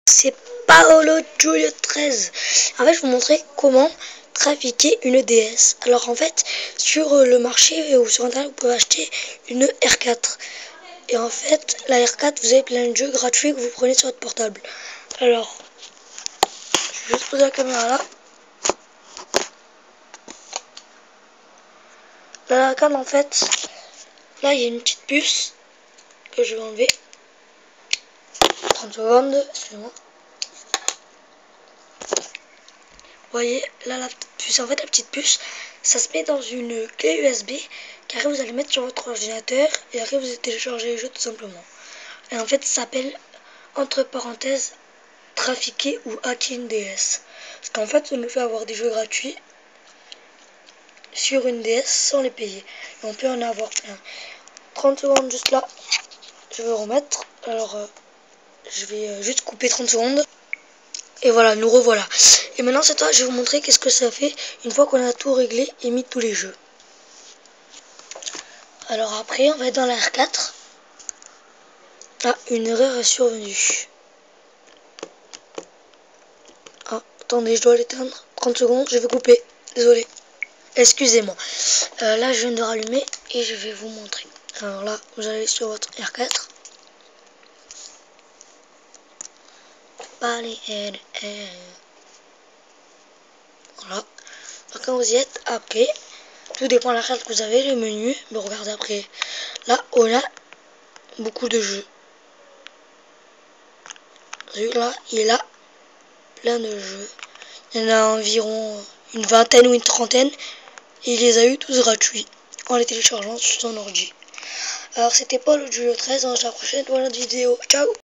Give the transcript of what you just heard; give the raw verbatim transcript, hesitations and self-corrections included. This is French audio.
C'est Paolo Giulio treize. En fait, je vais vous montrer comment trafiquer une D S. Alors en fait, sur le marché ou sur internet, vous pouvez acheter une R quatre. Et en fait, la R quatre, vous avez plein de jeux gratuits que vous prenez sur votre portable. Alors, je vais juste poser la caméra là. La R quatre, en fait, là, il y a une petite puce que je vais enlever. trente secondes, excusez-moi. Vous voyez, là, la puce, en fait, la petite puce, ça se met dans une clé U S B qu'après vous allez mettre sur votre ordinateur et après vous téléchargez les jeux tout simplement. Et en fait, ça s'appelle, entre parenthèses, trafiquer ou hacker une D S. Parce qu'en fait, ça nous fait avoir des jeux gratuits sur une D S sans les payer. Et on peut en avoir plein. trente secondes juste là, je vais remettre. Alors, euh, je vais euh, juste couper trente secondes. Et voilà, nous revoilà. Et maintenant, c'est toi, je vais vous montrer qu'est-ce que ça fait une fois qu'on a tout réglé et mis tous les jeux. Alors après, on va être dans la R quatre. Ah, une erreur est survenue. Ah, attendez, je dois l'éteindre. trente secondes, je vais couper. Désolé. Excusez-moi. Euh, là, je viens de rallumer et je vais vous montrer. Alors là, vous allez sur votre R quatre. Voilà. Alors, quand vous y êtes, après, tout dépend de la carte que vous avez, le menu. Mais regardez après. Là, on a beaucoup de jeux. Là, il a plein de jeux. Il y en a environ une vingtaine ou une trentaine. Et il les a eu tous gratuits en les téléchargeant sur son ordi. Alors c'était Paolo Giulio treize. On se voit la prochaine dans notre vidéo. Ciao!